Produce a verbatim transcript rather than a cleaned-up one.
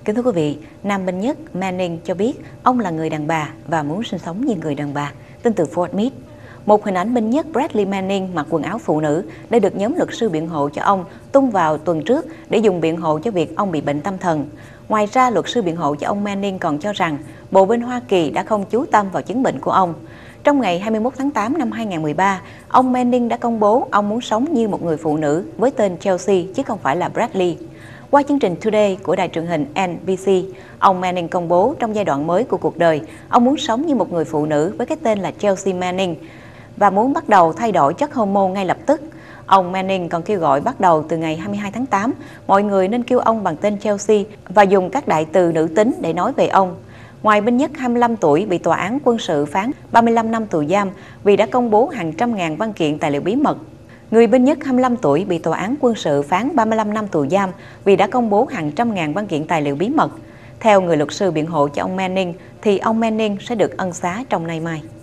Kính thưa quý vị, nam binh nhất Manning cho biết ông là người đàn bà và muốn sinh sống như người đàn bà, tin từ Fort Meade. Một hình ảnh binh nhất Bradley Manning mặc quần áo phụ nữ đã được nhóm luật sư biện hộ cho ông tung vào tuần trước để dùng biện hộ cho việc ông bị bệnh tâm thần. Ngoài ra, luật sư biện hộ cho ông Manning còn cho rằng Bộ Binh Hoa Kỳ đã không chú tâm vào chứng bệnh của ông. Trong ngày hai mươi mốt tháng tám năm hai nghìn không trăm mười ba, ông Manning đã công bố ông muốn sống như một người phụ nữ với tên Chelsea chứ không phải là Bradley. Qua chương trình Today của đài truyền hình en bê xê, ông Manning công bố trong giai đoạn mới của cuộc đời, ông muốn sống như một người phụ nữ với cái tên là Chelsea Manning và muốn bắt đầu thay đổi chất hormone ngay lập tức. Ông Manning còn kêu gọi bắt đầu từ ngày hai mươi hai tháng tám, mọi người nên kêu ông bằng tên Chelsea và dùng các đại từ nữ tính để nói về ông. Ngoài binh nhất hai mươi lăm tuổi bị tòa án quân sự phán ba mươi lăm năm tù giam vì đã công bố hàng trăm ngàn văn kiện tài liệu bí mật, người binh nhất hai mươi lăm tuổi bị tòa án quân sự phán ba mươi lăm năm tù giam vì đã công bố hàng trăm ngàn văn kiện tài liệu bí mật. Theo người luật sư biện hộ cho ông Manning, thì ông Manning sẽ được ân xá trong nay mai.